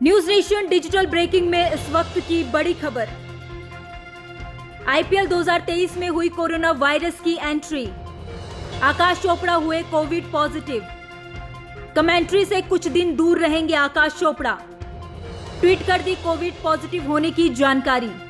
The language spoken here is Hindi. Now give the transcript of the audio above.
न्यूज नेशन डिजिटल ब्रेकिंग में इस वक्त की बड़ी खबर। आईपीएल 2023 में हुई कोरोना वायरस की एंट्री। आकाश चोपड़ा हुए कोविड पॉजिटिव। कमेंट्री से कुछ दिन दूर रहेंगे आकाश चोपड़ा। ट्वीट कर दी कोविड पॉजिटिव होने की जानकारी।